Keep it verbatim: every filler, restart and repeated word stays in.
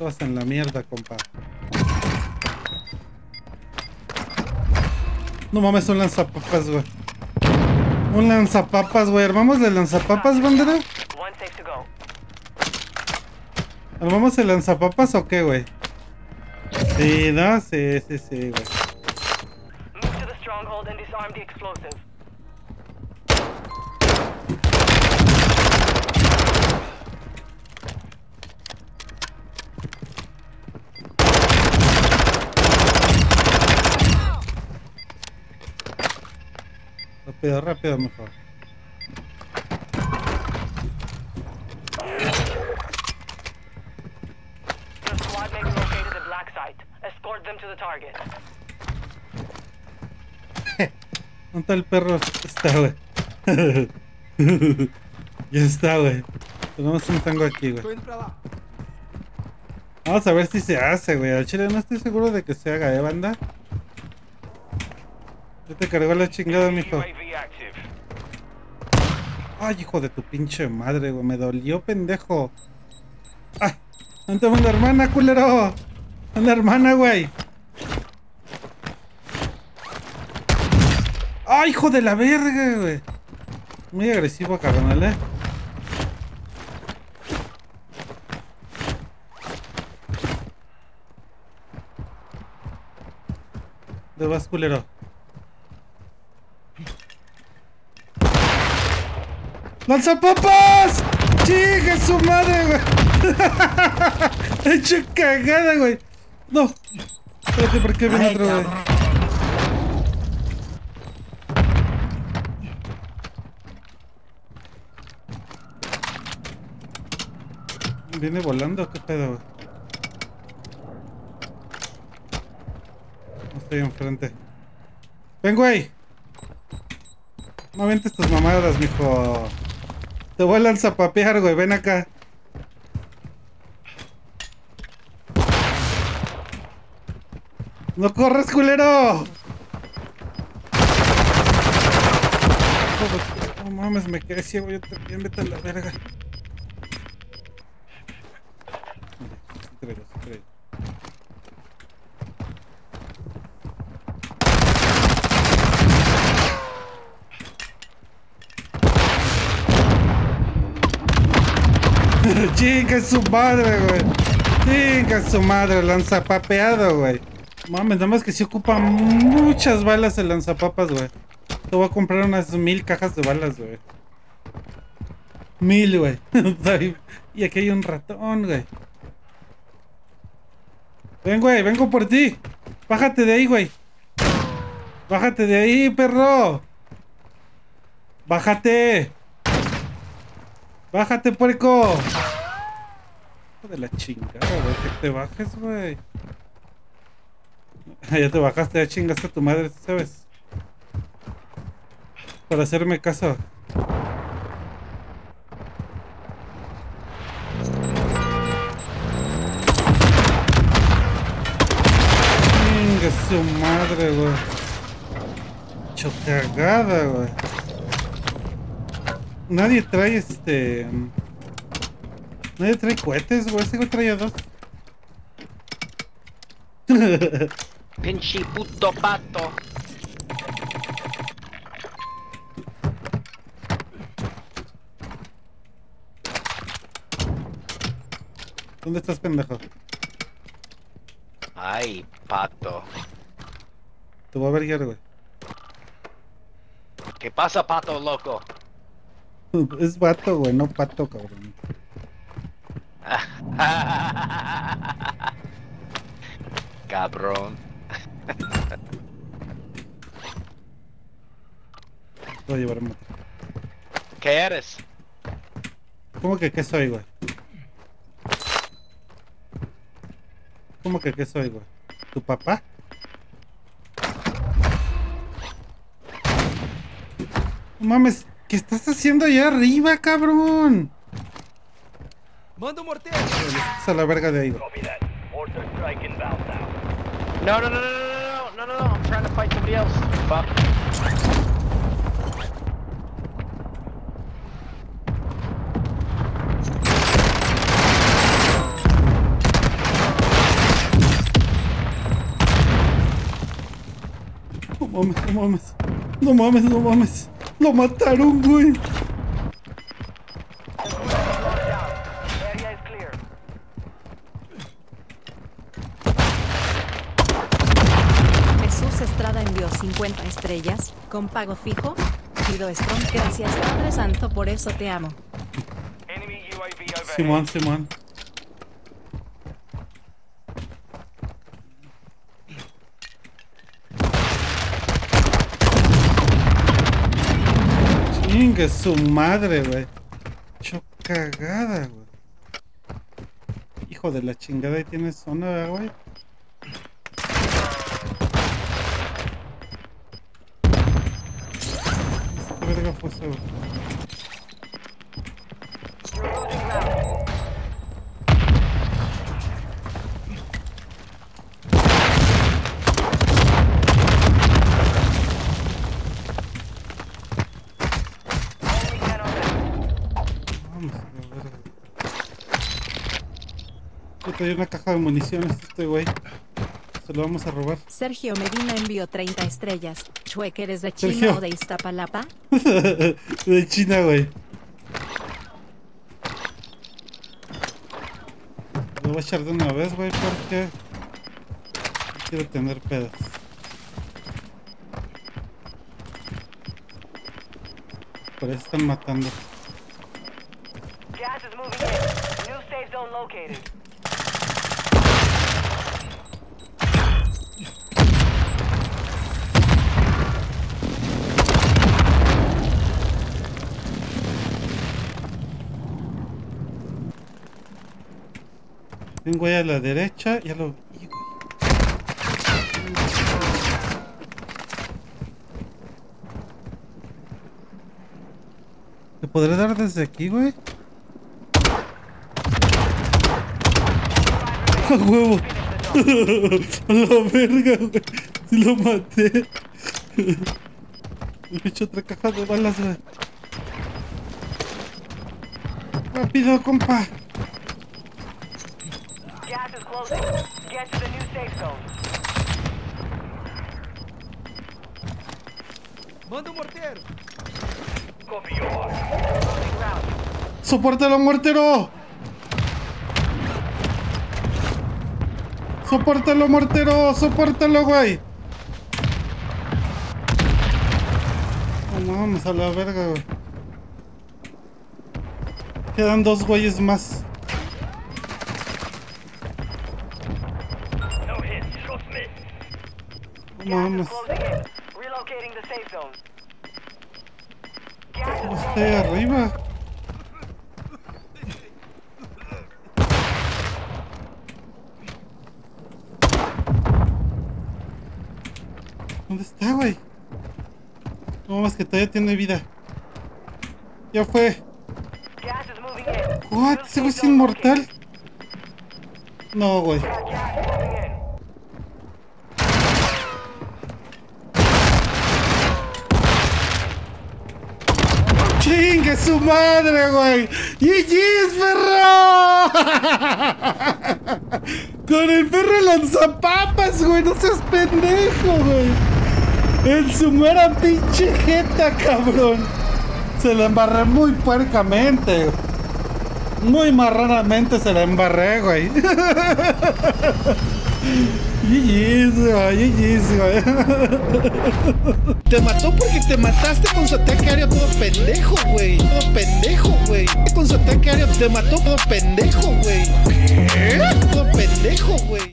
Todos en la mierda, compa. No mames, un lanzapapas, güey. Un lanzapapas, güey. ¿Armamos el lanzapapas, bandera? ¿Armamos el lanzapapas o qué, güey? Sí, ¿no? Sí, sí, sí, güey. Rápido, rápido, mejor. ¿Dónde está el perro? Está, güey. Ya está, güey. Tenemos un tango aquí, güey. Vamos a ver si se hace, güey. Al chile no estoy seguro de que se haga, ¿eh, banda? Ya te cargó la chingada, mijo. Ay, hijo de tu pinche madre, güey. Me dolió, pendejo. Ay, ¿dónde va la hermana, culero? ¿Dónde la hermana, güey? Ay, hijo de la verga, güey. Muy agresivo, carnal, eh. ¿Dónde vas, culero? ¡Lanzapapas! ¡Chica su madre, güey! He hecho cagada, güey. No. Espérate, ¿por qué viene otro, güey? ¿Viene volando? ¿Qué pedo, güey? No estoy enfrente. ¡Ven, güey! No aventes tus mamadas, mijo. Te voy a lanzapapear, güey. Ven acá. ¡No corres, culero! No mames, me quedé ciego. Yo también, vete a la verga. Sí traigo, sí traigo. Chinga su madre, güey. Chinga su madre, lanzapapeado, güey. Mames, nada más que sí ocupa muchas balas el lanzapapas, güey. Te voy a comprar unas mil cajas de balas, güey. Mil, güey. Y aquí hay un ratón, güey. Ven, güey, vengo por ti. Bájate de ahí, güey. Bájate de ahí, perro. Bájate. Bájate, puerco. Hijo de la chingada, güey. Que te bajes, güey. Ya te bajaste, ya chingaste a tu madre, ¿sabes? Para hacerme caso. Chinga su madre, güey. Chocagada, güey. Nadie trae este... Nadie trae cohetes, güey. Ese güey trae dos. Pinche puto pato. ¿Dónde estás, pendejo? Ay, pato. Te voy a ver, güey. ¿Qué pasa, pato, loco? Es vato, güey, no pato, cabrón. Cabrón. Voy a llevar moto. ¿Qué eres? ¿Cómo que qué soy, güey? ¿Cómo que qué soy, güey? ¿Tu papá? No mames, ¿qué estás haciendo allá arriba, cabrón? Manda un mortero. Estás a la verga de ahí, güey. No, no, no, no, no, no, no, no, no, I'm trying to fight somebody else. Fuck. mames, no mames. No mames, no mames. Lo mataron, güey. Jesús Estrada envió cincuenta estrellas, con pago fijo. Guido Strong, gracias Padre Santo, por eso te amo. Simón, Simón. Chingue su madre, güey. Cho cagada, güey. Hijo de la chingada, ahí tienes zona, güey. ¿Qué verga fue eso, güey? Hay una caja de municiones este güey. Se lo vamos a robar. Sergio Medina envió treinta estrellas. Chuec, ¿eres de China Sergio. o de Iztapalapa? De China, güey. Lo voy a echar de una vez, güey, porque no quiero tener pedos. Por eso están matando. Gas is moving in. New safe zone located. Hay un güey a la derecha, ya lo vi, güey. ¿Te podré dar desde aquí, güey? ¡A huevo! ¡A la verga, güey! ¡Sí lo maté! Le he hecho otra caja de balas, güey. ¡Rápido, compa! Gas is closing. Get to the new safe zone. Manda um morteiro. Copy your mark. Closing round. ¡Sopórtalo, mortero! ¡Sopórtalo, mortero! ¡Sopórtalo, güey! No, vamos a la verga, güey. Quedan dos güeyes más. No hits. Shots missed. No Gas is mames. closing in. Relocating the safe zone. Gas is Está closing ahí in. arriba. ¿Dónde está, güey? No mames, que todavía tiene vida. Ya fue. Gas is moving in. What? New ¿Ese güey safe es zone inmortal? located. No, güey. Got gas moving in. ¡Chingue su madre, güey! ¡G G's, perro! Con el perro lanzapapas, güey. No seas pendejo, güey. En su mera pinche jeta, cabrón. Se la embarré muy puercamente. Muy marranamente se la embarré, güey. G G's, güey. G G's, güey. Te mató porque te mataste con su ataque aéreo todo pendejo, güey. Todo pendejo, güey. Con su ataque aéreo te mató todo pendejo, güey. ¿Qué? Todo pendejo, güey.